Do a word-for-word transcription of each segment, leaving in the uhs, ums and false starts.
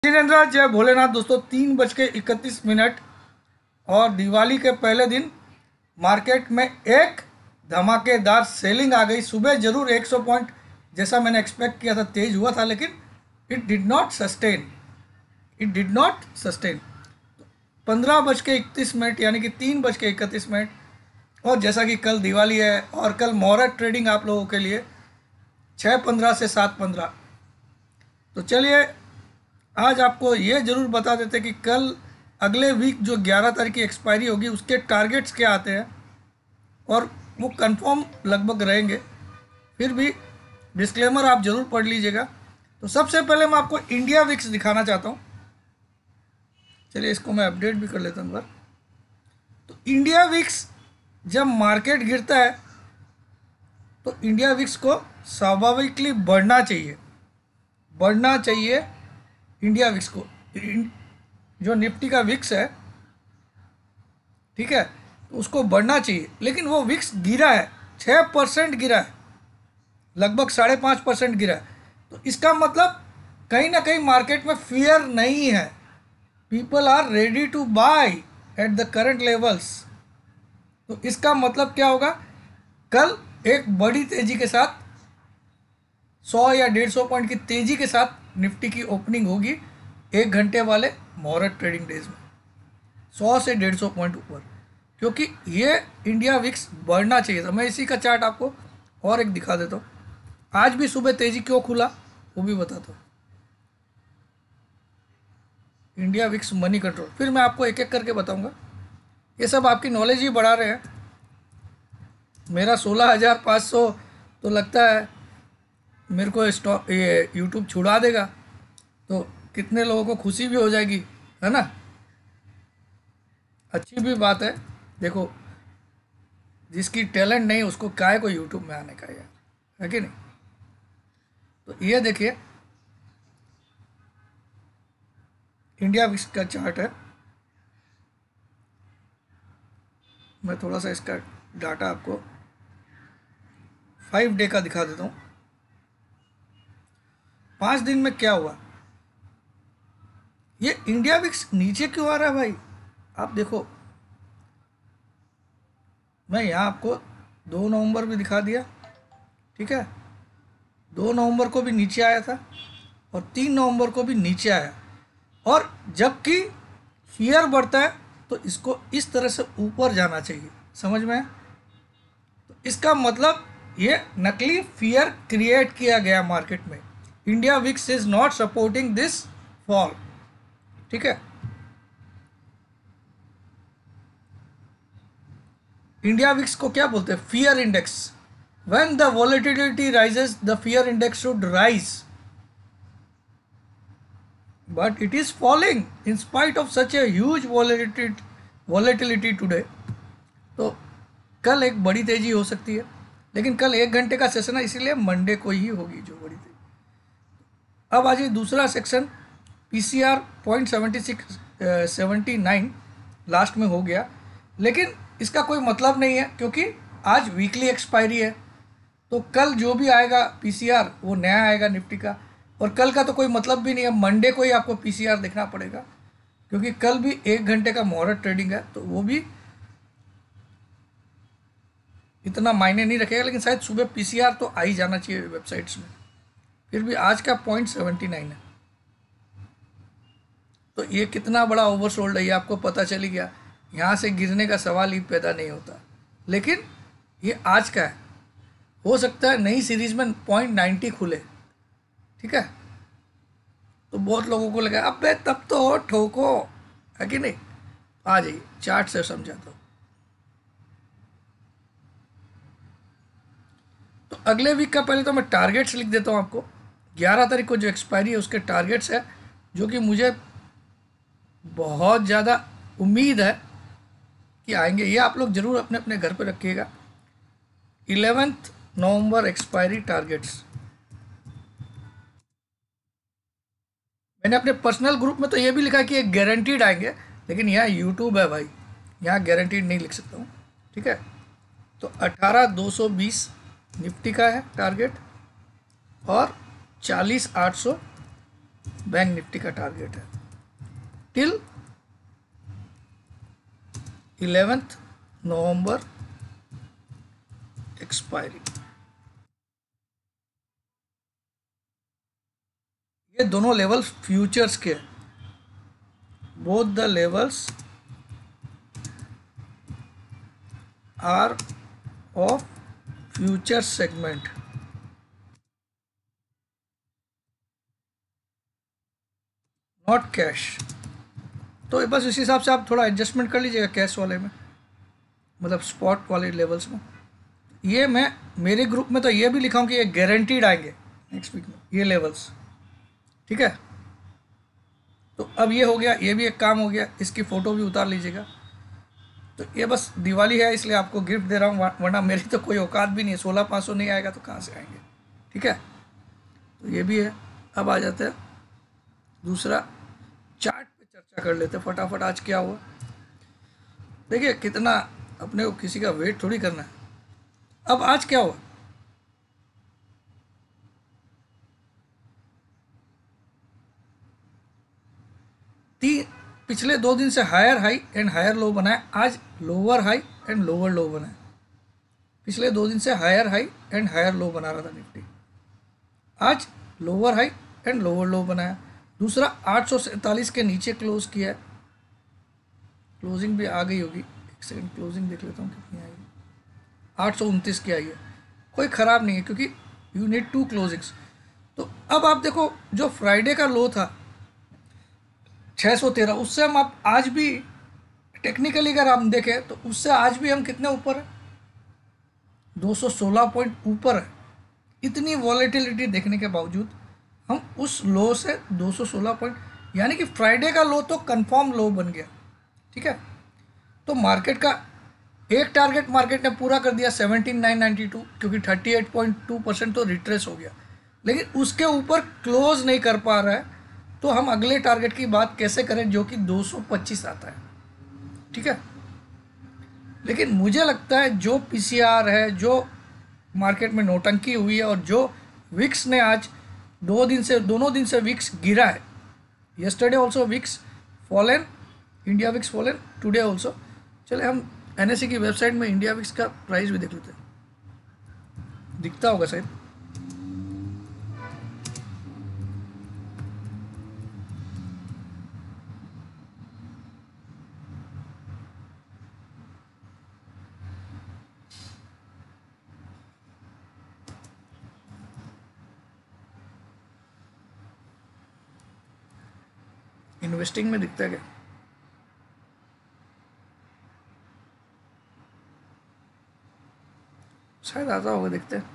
जिनेन्द्र जय भोलेनाथ। दोस्तों तीन बज के इकतीस मिनट और दिवाली के पहले दिन मार्केट में एक धमाकेदार सेलिंग आ गई। सुबह जरूर सौ पॉइंट जैसा मैंने एक्सपेक्ट किया था तेज हुआ था, लेकिन it did not sustain it did not sustain पंद्रह बज के इकतीस मिनट यानी कि तीन बज के इकतीस मिनट और जैसा कि कल दिवाली है और कल मुहूर्त ट्रेडिंग आप लोगों के लिए छः पंद्रह से सात पंद्रह। तो चलिए आज आपको ये ज़रूर बता देते कि कल अगले वीक जो ग्यारह तारीख की एक्सपायरी होगी उसके टारगेट्स क्या आते हैं और वो कंफर्म लगभग रहेंगे। फिर भी डिस्क्लेमर आप ज़रूर पढ़ लीजिएगा। तो सबसे पहले मैं आपको इंडिया विक्स दिखाना चाहता हूँ। चलिए इसको मैं अपडेट भी कर लेता हूँ। तो इंडिया विक्स जब मार्केट गिरता है तो इंडिया विक्स को स्वाभाविकली बढ़ना चाहिए बढ़ना चाहिए इंडिया विक्स को। जो निफ्टी का विक्स है, ठीक है, तो उसको बढ़ना चाहिए, लेकिन वो विक्स गिरा है, छः परसेंट गिरा है, लगभग साढ़े पाँच परसेंट गिरा है। तो इसका मतलब कहीं ना कहीं मार्केट में फियर नहीं है। People are ready to buy at the current levels. तो इसका मतलब क्या होगा, कल एक बड़ी तेजी के साथ सौ या डेढ़ सौ पॉइंट की तेजी के साथ निफ्टी की ओपनिंग होगी एक घंटे वाले मुहूर्त ट्रेडिंग डेज में, सौ से डेढ़ सौ पॉइंट ऊपर, क्योंकि ये इंडिया विक्स बढ़ना चाहिए था। मैं इसी का चार्ट आपको और एक दिखा देता हूँ। आज भी सुबह तेजी क्यों खुला वो भी बताता हूँ। इंडिया विक्स मनी कंट्रोल, फिर मैं आपको एक एक करके बताऊँगा। ये सब आपकी नॉलेज ही बढ़ा रहे हैं। मेरा सोलह हज़ार पाँच सौ तो लगता है मेरे को स्टॉक ये यूट्यूब छुड़ा देगा, तो कितने लोगों को खुशी भी हो जाएगी, है ना। अच्छी भी बात है। देखो, जिसकी टैलेंट नहीं उसको काहे को यूट्यूब में आने का, यार, है कि नहीं। तो ये देखिए इंडिया विक्स का चार्ट है। मैं थोड़ा सा इसका डाटा आपको फाइव डे का दिखा देता हूँ। पाँच दिन में क्या हुआ। ये इंडिया विक्स नीचे क्यों आ रहा है भाई, आप देखो। मैं यहाँ आपको दो नवंबर भी दिखा दिया, ठीक है। दो नवंबर को भी नीचे आया था और तीन नवंबर को भी नीचे आया। और जबकि फियर बढ़ता है तो इसको इस तरह से ऊपर जाना चाहिए, समझ में। तो इसका मतलब ये नकली फियर क्रिएट किया गया मार्केट में। India VIX is not supporting this fall, ठीक है। इंडिया विक्स को क्या बोलते हैं, fear index. When the volatility rises the fear index should rise, but it is falling in spite of such a huge volatility volatility today. तो कल एक बड़ी तेजी हो सकती है, लेकिन कल एक घंटे का सेशन है, इसीलिए मंडे को ही होगी जो बड़ी तेजी। अब आ जाइए दूसरा section. PCR point seventy six seventy nine last में हो गया, लेकिन इसका कोई मतलब नहीं है क्योंकि आज वीकली एक्सपायरी है। तो कल जो भी आएगा पीसीआर वो नया आएगा निफ्टी का, और कल का तो कोई मतलब भी नहीं है। मंडे को ही आपको पीसीआर देखना पड़ेगा, क्योंकि कल भी एक घंटे का मुहूर्त ट्रेडिंग है, तो वो भी इतना मायने नहीं रखेगा। लेकिन शायद सुबह पीसीआर तो आ ही जाना चाहिए वेबसाइट्स में। फिर भी आज का पॉइंट सेवेंटी नाइन है, तो ये कितना बड़ा ओवरसोल्ड है ये आपको पता चली गया। यहाँ से गिरने का सवाल ही पैदा नहीं होता, लेकिन ये आज का है। हो सकता है नई सीरीज में पॉइंट नाइन्टी खुले, ठीक है। तो बहुत लोगों को लगा अबे तब तो हो ठोको, है कि नहीं। आ जाइए चार्ट से समझाता हूँ। तो अगले वीक का पहले तो मैं टारगेट्स लिख देता हूँ आपको। ग्यारह तारीख को जो एक्सपायरी है उसके टारगेट्स है, जो कि मुझे बहुत ज़्यादा उम्मीद है कि आएंगे। ये आप लोग ज़रूर अपने अपने घर पे रखिएगा। Eleventh November expiry targets. मैंने अपने पर्सनल ग्रुप में तो ये भी लिखा कि ये गारंटीड आएंगे, लेकिन यहाँ यूट्यूब है भाई, यहाँ गारंटीड नहीं लिख सकता हूँ, ठीक है। तो अठारह दो सौ बीस निफ्टी का है टारगेट और चालीस आठ सौ बैंक निफ्टी का टारगेट है टिल इलेवेंथ नवंबर एक्सपायरी। ये दोनों लेवल फ्यूचर्स के, both the levels are of future segment. Not cash. तो बस इस हिसाब से आप थोड़ा एडजस्टमेंट कर लीजिएगा कैश वाले में, मतलब स्पॉट वाले लेवल्स में। ये मैं मेरे ग्रुप में तो ये भी लिखा हूँ कि ये गारंटीड आएंगे नेक्स्ट वीक में ये लेवल्स, ठीक है। तो अब ये हो गया, ये भी एक काम हो गया, इसकी फ़ोटो भी उतार लीजिएगा। तो ये बस दिवाली है इसलिए आपको गिफ्ट दे रहा हूँ, वरना मेरी तो कोई औकात भी नहीं है, सोलह पाँच सौ नहीं आएगा तो कहाँ से आएंगे, ठीक है। तो ये भी है। अब आ जाते हैं दूसरा चार्ट पे चर्चा कर लेते हैं फटाफट। आज क्या हुआ देखिए, कितना अपने को किसी का वेट थोड़ी करना है। अब आज क्या हुआ, तीन पिछले दो दिन से higher high and higher low बना है, आज lower high and lower low बना है। पिछले दो दिन से higher high and higher low बना रहा था निफ्टी, आज lower high and lower low बनाया। दूसरा आठ सौ सैंतालीस के नीचे क्लोज किया है, क्लोजिंग भी आ गई होगी, एक सेकंड क्लोजिंग देख लेता हूँ कितनी आई है, आठ सौ उनतीस की आई है, कोई ख़राब नहीं है क्योंकि यू नीड टू क्लोजिंग्स। तो अब आप देखो जो फ्राइडे का लो था छः सौ तेरह, उससे हम आप आज भी टेक्निकली अगर हम देखें तो उससे आज भी हम कितने ऊपर है, दो सौ सोलह पॉइंट ऊपर है। इतनी वॉलेटिलिटी देखने के बावजूद हम उस लो से दो सौ सोलह पॉइंट, यानी कि फ्राइडे का लो तो कंफर्म लो बन गया, ठीक है। तो मार्केट का एक टारगेट मार्केट ने पूरा कर दिया सेवनटीन नाइन नाइन्टी टू, क्योंकि thirty eight point two percent तो रिट्रेस हो गया, लेकिन उसके ऊपर क्लोज नहीं कर पा रहा है। तो हम अगले टारगेट की बात कैसे करें जो कि दो सौ पच्चीस आता है, ठीक है। लेकिन मुझे लगता है जो पीसीआर है, जो मार्केट में नोटंकी हुई है, और जो विक्स ने आज दो दिन से दोनों दिन से विक्स गिरा है, yesterday also VIX fallen, India VIX fallen, today also. चले हम एनएससी की वेबसाइट में इंडिया विक्स का प्राइस भी देख लेते हैं, दिखता होगा शायद। इन्वेस्टिंग में दिखता है क्या, शायद आता होगा, देखते हैं।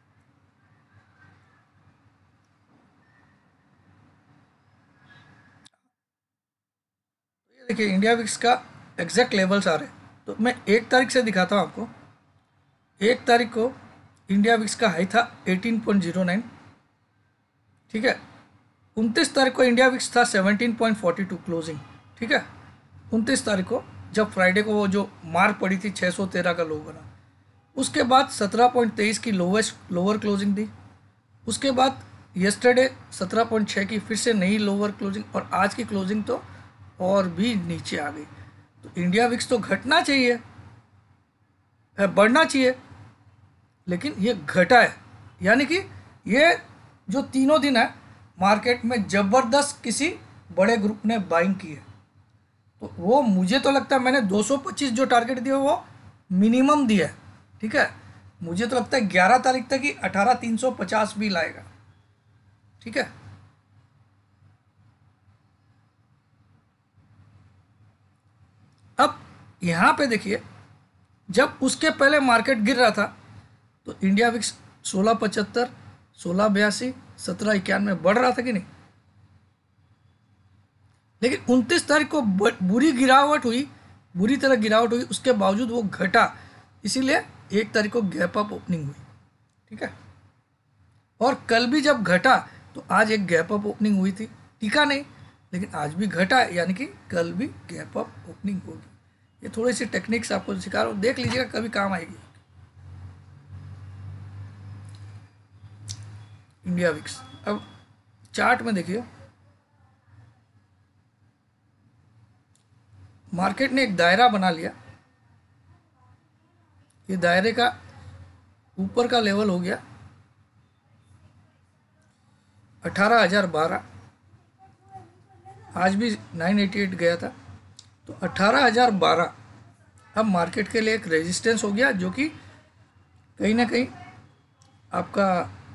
ये देखिए इंडिया विक्स का एग्जैक्ट लेवल्स आ रहे हैं, तो मैं एक तारीख से दिखाता हूँ आपको। एक तारीख को इंडिया विक्स का हाई था एटीन पॉइंट ज़ीरो नाइन, ठीक है। उनतीस तारीख को इंडिया विक्स था seventeen point forty two closing, ठीक है। उनतीस तारीख को जब फ्राइडे को वो जो मार पड़ी थी छः सौ तेरह का लो बना, उसके बाद सत्रह पॉइंट तेईस की लोवेस्ट लोअर क्लोजिंग दी। उसके बाद येस्टरडे सत्रह पॉइंट छः की फिर से नई लोअर क्लोजिंग, और आज की क्लोजिंग तो और भी नीचे आ गई। तो इंडिया विक्स तो घटना चाहिए, बढ़ना चाहिए, लेकिन ये घटा है। यानी कि ये जो तीनों दिन है मार्केट में ज़बरदस्त किसी बड़े ग्रुप ने बाइंग की है। तो वो मुझे तो लगता है मैंने दो सौ पच्चीस जो टारगेट दिया वो मिनिमम दिया है, ठीक है। मुझे तो लगता है ग्यारह तारीख तक ही अठारह तीन सौ पचास भी लाएगा, ठीक है। अब यहाँ पे देखिए, जब उसके पहले मार्केट गिर रहा था तो इंडिया विक्स सोलह पचहत्तर, सोलह बयासी, सत्रह इक्यानवे बढ़ रहा था कि नहीं। लेकिन उनतीस तारीख को बुरी गिरावट हुई, बुरी तरह गिरावट हुई, उसके बावजूद वो घटा, इसीलिए एक तारीख को गैप अप ओपनिंग हुई, ठीक है। और कल भी जब घटा तो आज एक गैप अप ओपनिंग हुई थी, टिका नहीं, लेकिन आज भी घटा, यानी कि कल भी गैप अप ओपनिंग होगी। ये थोड़ी सी टेक्निक्स आपको सिखा रहा हूँ, देख लीजिएगा, कभी काम आएगी। इंडिया विक्स अब चार्ट में देखिए, मार्केट ने एक दायरा बना लिया। ये दायरे का ऊपर का लेवल हो गया अठारह हज़ार बारह, आज भी नाइन एटी एट गया था, तो अठारह हज़ार बारह अब मार्केट के लिए एक रेजिस्टेंस हो गया, जो कि कहीं ना कहीं आपका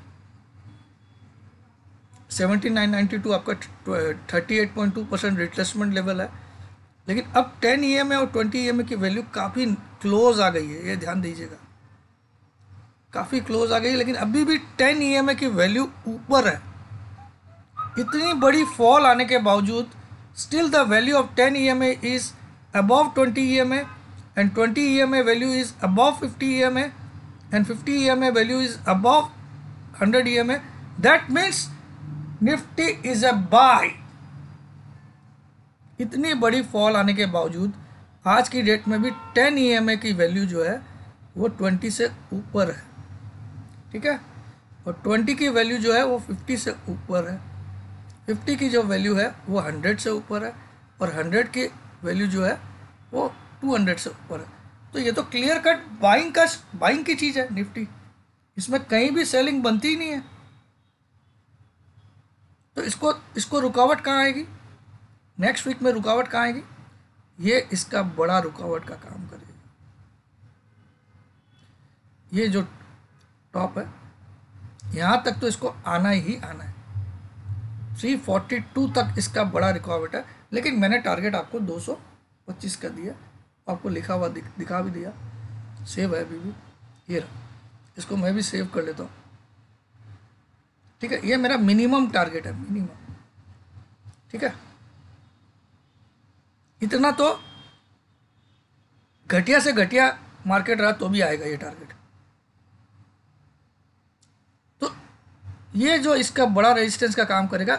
सेवेंटी नाइन नाइन्टी टू आपका thirty eight point two percent retracement level है। लेकिन अब टेन ई एम ए और ट्वेंटी ई एम ए की वैल्यू काफ़ी क्लोज आ गई है, ये ध्यान दीजिएगा, काफ़ी क्लोज आ गई है। लेकिन अभी भी टेन ई एम ए की वैल्यू ऊपर है। इतनी बड़ी फॉल आने के बावजूद still the value of ten E M A is above twenty E M A and twenty E M A value is above fifty E M A and fifty E M A value is above hundred E M A. That means Nifty is a buy. इतनी बड़ी fall आने के बावजूद आज की date में भी ten E M ए की वैल्यू जो है वो ट्वेंटी से ऊपर है, ठीक है, और ट्वेंटी की वैल्यू जो है वो फिफ्टी से ऊपर है, फिफ्टी की जो वैल्यू है वो हंड्रेड से ऊपर है, और हंड्रेड की वैल्यू जो है वो टू हंड्रेड से ऊपर है। तो ये तो क्लियर कट बाइंग का बाइंग की चीज़ है निफ्टी, इसमें कहीं भी सेलिंग बनती ही नहीं है। तो इसको इसको रुकावट कहाँ आएगी, नेक्स्ट वीक में रुकावट कहाँ आएगी, ये इसका बड़ा रुकावट का काम करेगी। ये जो टॉप है यहाँ तक तो इसको आना ही आना है, थ्री फोर्टी टू तक इसका बड़ा रुकावट है। लेकिन मैंने टारगेट आपको दो सौ पच्चीस का दिया, आपको लिखा हुआ दिख, दिखा भी दिया, सेव है अभी भी, ये रहा, इसको मैं भी सेव कर लेता हूँ, ठीक है। ये मेरा मिनिमम टारगेट है, मिनिमम, ठीक है। इतना तो घटिया से घटिया मार्केट रहा तो भी आएगा ये टारगेट। तो ये जो इसका बड़ा रेजिस्टेंस का काम करेगा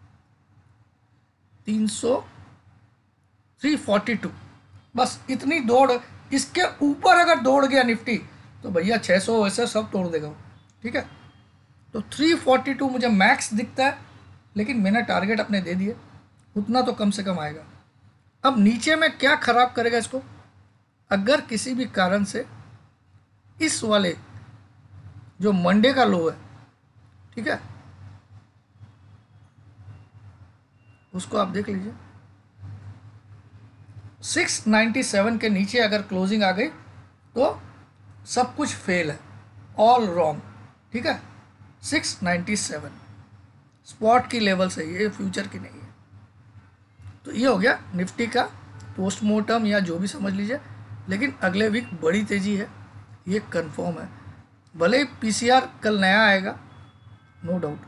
तीन सौ थ्री फोर्टी टू, बस इतनी दौड़, इसके ऊपर अगर दौड़ गया निफ्टी तो भैया छः सौ वैसे सब तोड़ देगा वो, ठीक है। तो थ्री फोर्टी टू मुझे मैक्स दिखता है, लेकिन मैंने टारगेट अपने दे दिए, उतना तो कम से कम आएगा। अब नीचे में क्या खराब करेगा इसको, अगर किसी भी कारण से इस वाले जो मंडे का लो है, ठीक है, उसको आप देख लीजिए, सिक्स नाइन्टी सेवन के नीचे अगर क्लोजिंग आ गई तो सब कुछ फेल है, ऑल रॉन्ग, ठीक है। सिक्स नाइन्टी सेवन स्पॉट की लेवल से, ये फ्यूचर की नहीं है। तो ये हो गया निफ्टी का पोस्टमार्टम या जो भी समझ लीजिए। लेकिन अगले वीक बड़ी तेज़ी है, ये कंफर्म है। भले ही पीसीआर कल नया आएगा, नो डाउट,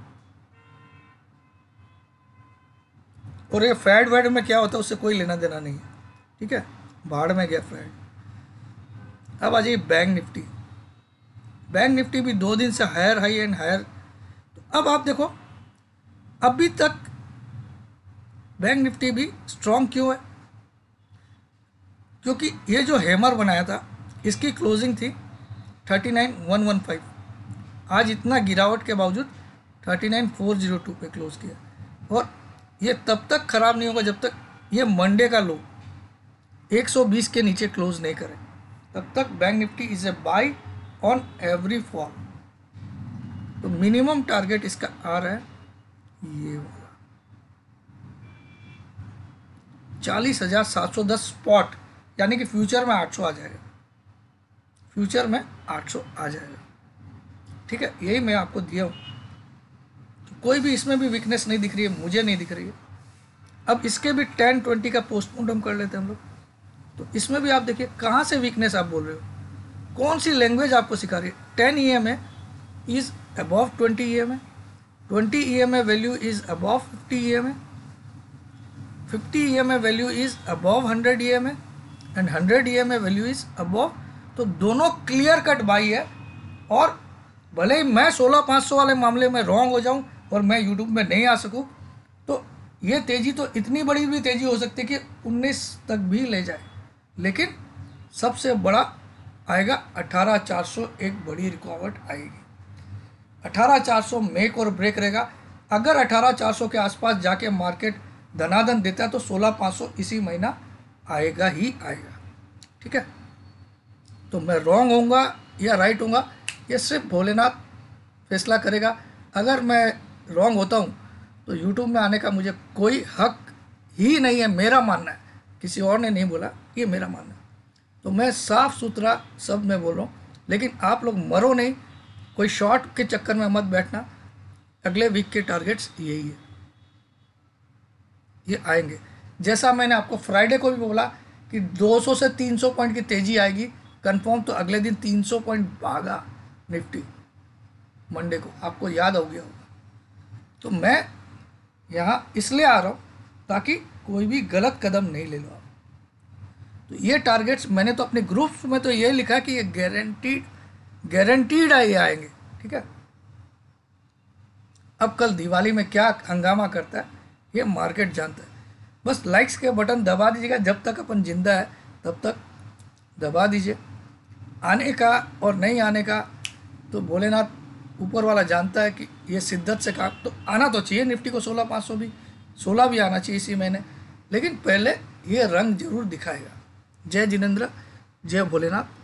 और ये फैड वैड में क्या होता है उससे कोई लेना देना नहीं है, ठीक है, भाड़ में गया फैड। अब आ जाइए बैंक निफ्टी। बैंक निफ्टी भी दो दिन से हायर हाई एंड हायर। तो अब आप देखो, अभी तक बैंक निफ्टी भी स्ट्रॉन्ग क्यों है, क्योंकि ये जो हैमर बनाया था इसकी क्लोजिंग थी thirty nine one one five, आज इतना गिरावट के बावजूद thirty nine four zero two पे क्लोज किया। और ये तब तक ख़राब नहीं होगा जब तक ये मंडे का लो एक सौ बीस के नीचे क्लोज नहीं करे, तब तक bank Nifty is a buy on every fall. तो मिनिमम टारगेट इसका आ रहा है ये वाला चालीस हजार सात सौ दस स्पॉट, यानी कि फ्यूचर में आठ सौ आ जाएगा, फ्यूचर में आठ सौ आ जाएगा, ठीक है। यही मैं आपको दिया हूँ। तो कोई भी इसमें भी वीकनेस नहीं दिख रही है, मुझे नहीं दिख रही है। अब इसके भी टेन ट्वेंटी का पोस्टमार्टम कर लेते हैं हम लोग। तो इसमें भी आप देखिए कहाँ से वीकनेस आप बोल रहे हो, कौन सी लैंग्वेज आपको सिखा रही है। Ten E M A is above twenty E M A, twenty E M A value is above fifty E M A, fifty E M A value is above hundred E M A and hundred E M A value is above. तो दोनों clear cut by है। और भले ही मैं सोलह पाँच सौ वाले मामले में रॉन्ग हो जाऊं और मैं यूट्यूब में नहीं आ सकूं, तो ये तेज़ी तो इतनी बड़ी भी तेज़ी हो सकती है कि उन्नीस तक भी ले जाए, लेकिन सबसे बड़ा आएगा अठारह चार सौ, एक बड़ी रिकॉर्ड आएगी। अठारह चार सौ मेक और ब्रेक रहेगा। अगर अठारह चार सौ के आसपास जाके मार्केट धनाधन देता है तो सोलह पाँच सौ इसी महीना आएगा ही आएगा। ठीक है, तो मैं रॉन्ग होऊंगा या राइट होऊंगा ये सिर्फ भोलेनाथ फैसला करेगा। अगर मैं रॉन्ग होता हूँ तो यूट्यूब में आने का मुझे कोई हक ही नहीं है, मेरा मानना है, किसी और ने नहीं बोला, ये मेरा मानना है। तो मैं साफ सुथरा सब मैं बोल रहा हूँ, लेकिन आप लोग मरो नहीं, कोई शॉर्ट के चक्कर में मत बैठना। अगले वीक के टारगेट्स यही है, ये आएंगे। जैसा मैंने आपको फ्राइडे को भी बोला कि दो सौ से तीन सौ पॉइंट की तेज़ी आएगी कंफर्म, तो अगले दिन तीन सौ पॉइंट भागा निफ्टी मंडे को, आपको याद हो गया होगा। तो मैं यहाँ इसलिए आ रहा हूँ ताकि कोई भी गलत कदम नहीं ले लो आप। तो ये टारगेट्स मैंने तो अपने ग्रुप्स में तो ये लिखा कि ये गारंटीड गारंटीड है, ये आएंगे। ठीक है, अब कल दिवाली में क्या हंगामा करता है ये मार्केट जानता है। बस लाइक्स के बटन दबा दीजिएगा, जब तक अपन जिंदा है तब तक दबा दीजिए। आने का और नहीं आने का तो भोलेनाथ ऊपर वाला जानता है कि ये शिद्दत से काम, तो आना तो चाहिए निफ्टी को सोलह पाँच सौ भी सोलह भी आना चाहिए इसी महीने, लेकिन पहले ये रंग जरूर दिखाएगा। जय जिनेंद्र, जय भोलेनाथ।